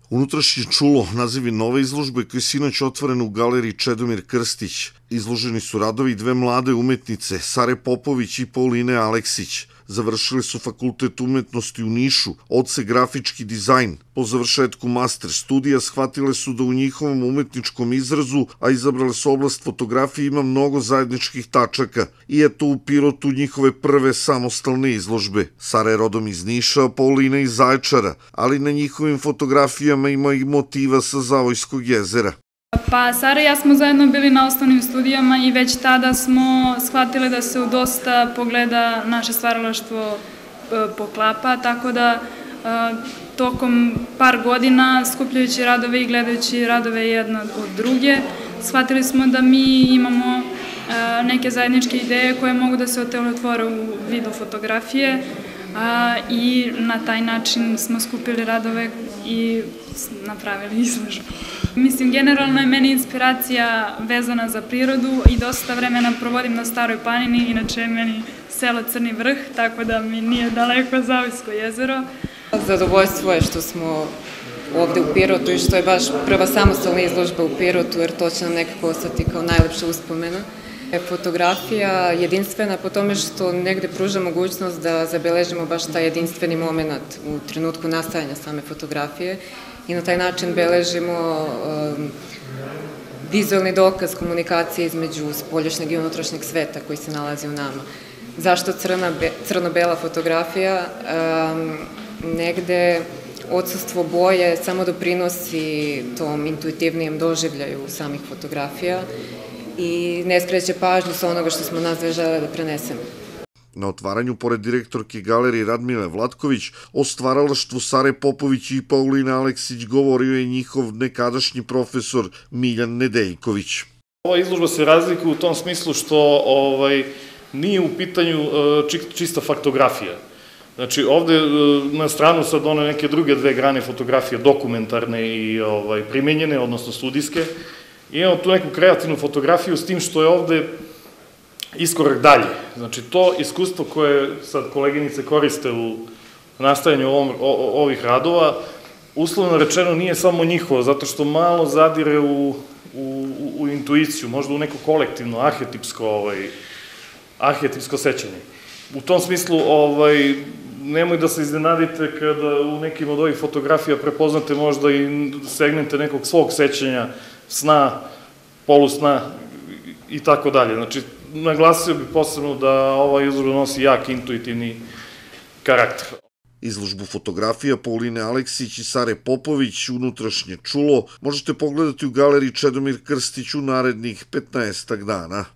Unutrašnje čulo, naziv je nove izložbe koji je sinoć otvoren u galeriji Čedomir Krstić. Izloženi su radovi dve mlade umetnice, Sare Popović i Pauline Aleksić. Završili su Fakultet umetnosti u Nišu, odsek grafički dizajn. Po završetku master studija shvatile su da u njihovom umetničkom izrazu, a izabrale su oblast fotografije, ima mnogo zajedničkih tačaka. I eto u Pirotu njihove prve samostalne izložbe. Sara je rodom iz Niša, a Paulina iz Zaječara, ali na njihovim fotografijama ima i motiva sa Zavojskog jezera. Pa Sara i ja smo zajedno bili na osnovnim studijama i već tada smo shvatili da se u dosta pogleda naše stvaralaštvo poklapa, tako da tokom par godina, skupljajući radove i gledajući radove jedna od druge, shvatili smo da mi imamo neke zajedničke ideje koje mogu da se otvore u vidu fotografije i na taj način smo skupili radove i napravili izložbu. Mislim, generalno je meni inspiracija vezana za prirodu i dosta vremena provodim na Staroj planini, inače je meni selo Crni Vrh, tako da mi nije daleko Zavojsko jezero. Zadovoljstvo je što smo ovde u Pirotu i što je baš prva samostalna izložba u Pirotu, jer to će nam nekako ostati kao najlepša uspomena. Fotografija jedinstvena po tome što negde pruža mogućnost da zabeležimo baš taj jedinstveni moment u trenutku nastajanja same fotografije i na taj način beležimo vizualni dokaz komunikacije između spoljašnjeg i unutrašnjeg sveta koji se nalazi u nama. Zašto crno-bela fotografija? Negde odsustvo boje samo doprinosi tom intuitivnijem doživljaju samih fotografija i ne skreće pažnju sa onoga što smo nas želeli da prenesemo. Na otvaranju, pored direktorke galerije Radmile Vlatković, o stvaralaštvu Sare Popović i Pauline Aleksić govorio je njihov nekadašnji profesor Miljan Nedeljković. Ova izložba se razlikuje u tom smislu što nije u pitanju čista faktografija. Znači, ovde na stranu sad one neke druge dve grane fotografije, dokumentarne i primenjene, odnosno studijske. Imamo tu neku kreativnu fotografiju s tim što je ovde iskorak dalje. Znači, to iskustvo koje sad koleginice koriste u nastajanju ovih radova, uslovno rečeno nije samo njihovo, zato što malo zadire u intuiciju, možda u neko kolektivno, arhetipsko sećanje. U tom smislu, nemoj da se iznenadite kada u nekim od ovih fotografija prepoznate možda i segmente nekog svog sećanja, sna, polusna i tako dalje. Znači, naglasio bih posebno da ova izložba nosi jak intuitivni karakter. Izložbu fotografija Pauline Aleksić i Sare Popović, Unutrašnje čulo, možete pogledati u galeriji Čedomir Krstić u narednih 15 dana.